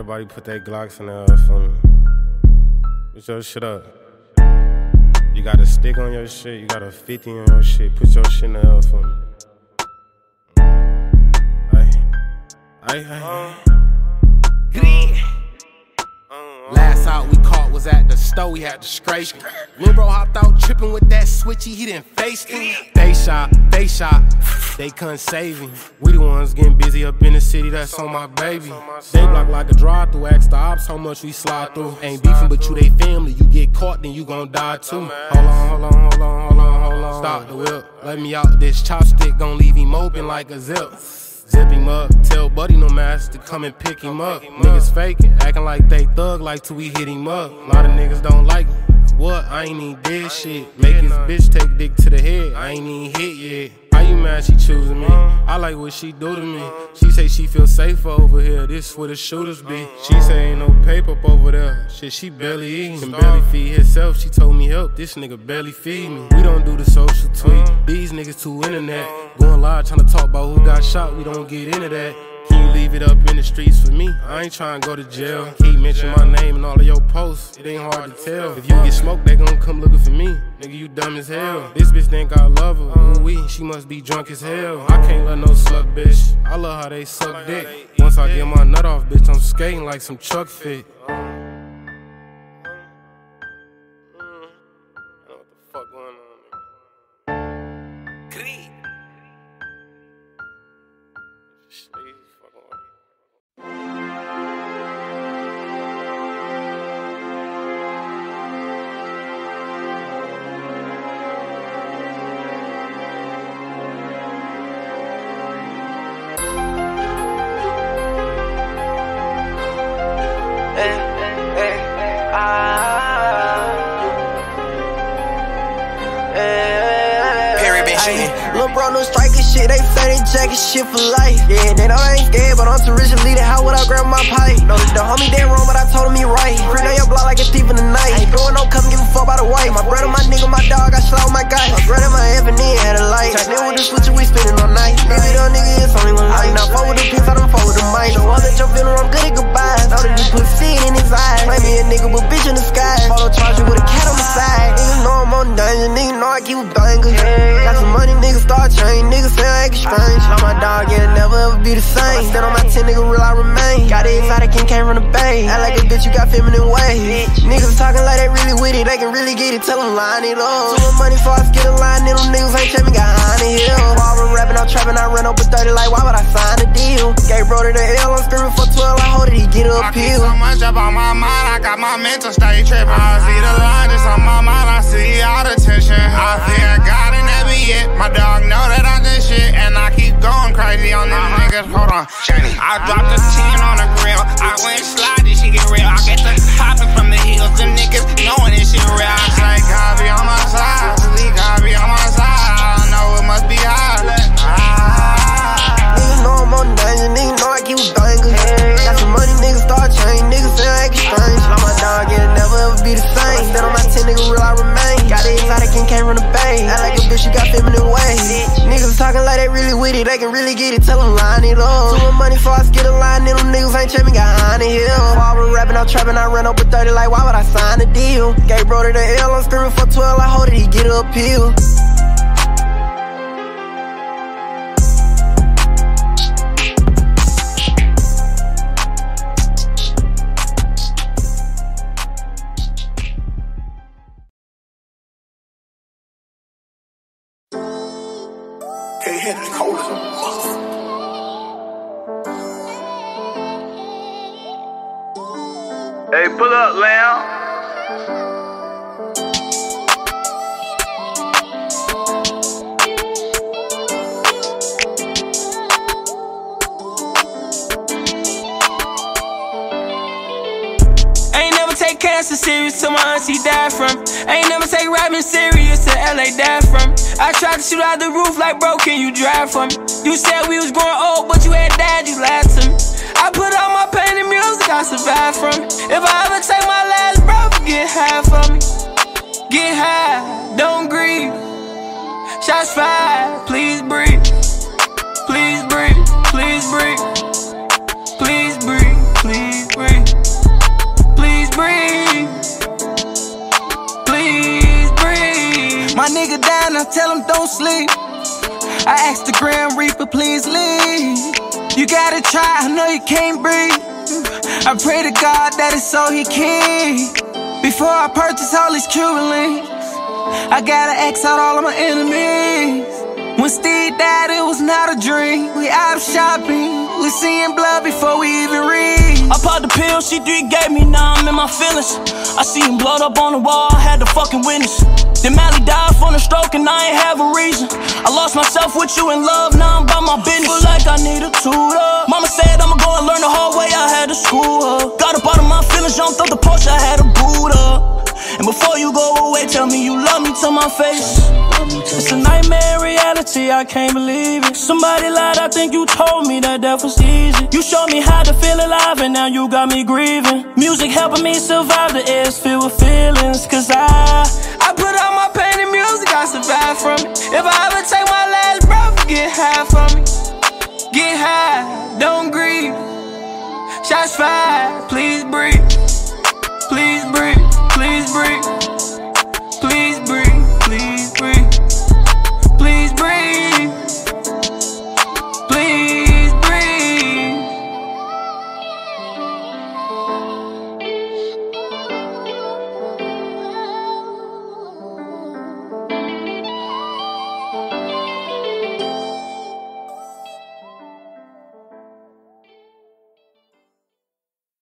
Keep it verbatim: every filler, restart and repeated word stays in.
Everybody put their Glocks in there for me. Put your shit up. You got a stick on your shit, you got a fifty on your shit. Put your shit in there for me. Ay, ay, ay. Last out we caught was at the store, we had to scrape him. Lil' bro hopped out tripping with that switchy, he didn't face him. They shot, they shot, they couldn't save him. We the ones getting busy up in the city, that's on my baby. They block like a drive-through, ask the ops how much we slide through. Ain't beefing but you they family, you get caught then you gon' die too. Hold on, hold on, hold on, hold on, hold on. Stop the whip, let me out, this chopstick gon' leave him open like a zip. Zip him up, tell Buddy no master to come and pick him up. Niggas faking, acting like they thug like till we hit him up. A lot of niggas don't like me. What? I ain't even did shit. Make his bitch take dick to the head. I ain't even hit yet. How you mad she choosing me? I like what she do to me. She say she feel safer over here. This where the shooters be. She say ain't no paper up over there. Shit, she barely eating. Can barely feed herself. She told me help. This nigga barely feed me. We don't do the social tweet. These niggas too internet. Going live trying to talk about who got shot. We don't get into that. Can you leave it up in the streets for me? I ain't trying to go to jail. Keep mentioning my name in all of your posts. It ain't hard to tell. If you get smoked, they gon' come looking for me. Nigga, you dumb as hell. This bitch think I love her. Ooh wee, she must be drunk as hell. I can't let no slut bitch. I love how they suck dick. Once I get my nut off, bitch, I'm skating like some Chuck Fit. Lil' bro, no striker shit, they say they jacking shit for life. Yeah, they know I ain't scared, but I'm too rich to leave the house without grabbing my pipe. No, the homie dead wrong, but I told him he right. Creep on your block like a thief in the night. Ain't doing no come give a fuck by the white. My brother, my nigga, my dog, I slaught my guy. My brother, my F and N had a light. Track with the switcher, we spinning all night. Nigga, the nigga, it's only one light. Now fuck with the piece, I don't fuck with the mic. Don't want that your feeling, I'm good at goodbyes. Know that you put seed in his eyes. Claim me a nigga, but bitch in the sky. Follow charger with a cat on the side. Niggas know I'm on dungeon, niggas know I keep a banger. Got some money, niggas start chain. Niggas say I act strange. Now my dog, yeah, never ever be the same. Stand on my ten, nigga, real I remain. Got it exotic and came from the bay. Act like a bitch, you got feminine ways. Niggas talking like they really with it, they can really get it, tell them line it up. Too much money for us, get a line, and them niggas ain't tripping, got on the hill. While I'm rapping, I'm trapping, I run over thirty, like why would I sign a deal? Gay bro to the L, I'm screaming for twelve, I hold it, he get up here. So much up on my mind, I got my mental state tripping. I see the line, it's on my mind, I see all the tension. I fear God and that be it. My dog know that I good shit, and I keep going crazy on them niggas. Hold on, Shiny. I dropped a ten on the grill. I went slide, this shit get real. I get the hopping from the hills. Them niggas knowing this shit real. I say, God be on my side. God be on my side. I know it must be high. Ah. Niggas know I'm on dungeon. Niggas know I keep a banger. Got some money, niggas start chain. Niggas say I act strange. Like my dog, yeah, never ever be the same. Stand on my ten, nigga, real I remain. Got it exotic and came from the bay. Act like a bitch, you got feminine ways. Niggas talking like they really with it, they can really get it, tell them line it up. Too much money for us, get a line, and them niggas ain't tripping, got on the hill. While I'm rapping, I'm trapping, I run over thirty, like why would I sign a deal? Gay bro to the L, I'm screaming for twelve, I hold it, he get uphill. Hey, pull up, lamb. Ain't never take cancer serious till my auntie died from. Ain't never take rapping serious till L A died from. I tried to shoot out the roof like, bro, can you drive for me? You said we was growing old, but you had died, you lied to me. I put all my pain in music, I survived from it. If I ever take my last breath, get high for me. Get high, don't grieve. Shots fired, please breathe. Please breathe, please breathe. Please breathe, please breathe. nigga down, I tell him don't sleep. I asked the Grim Reaper, please leave. You gotta try, I know you can't breathe. I pray to God that it's so he can. Before I purchase all these Cuban links, I gotta X out all of my enemies. When Steve died, it was not a dream. We out shopping, we seeing blood before we even read. I popped the pill, C three gave me, now I'm in my feelings. I seen blood up on the wall, I had to fucking witness. Then Mally died from a stroke and I ain't have a reason. I lost myself with you in love, now I'm by my business. Feel like I need a tutor. Mama said I'ma go and learn the hard way, I had to school her. Got up out of my feelings, jumped off the porch, I had to boot up. And before you go away, tell me you love me to my face. It's a nightmare reality, I can't believe it. Somebody lied, I think you told me that death was easy. You showed me how to feel alive and now you got me grieving. Music helping me survive, the air's filled with feelings. Cause I, I put all my pain in music, I survive from it. If I ever take my last breath, get high from me. Get high, don't grieve. Shots fired, please breathe. Please breathe.